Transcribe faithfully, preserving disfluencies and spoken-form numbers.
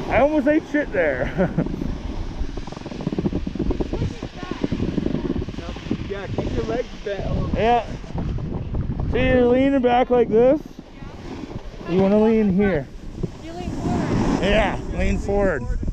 I almost ate shit there. Yeah, keep your legs bent a little bit. Yeah. So you're leaning back like this. Yeah. You want to lean here. You lean forward. Yeah, lean forward.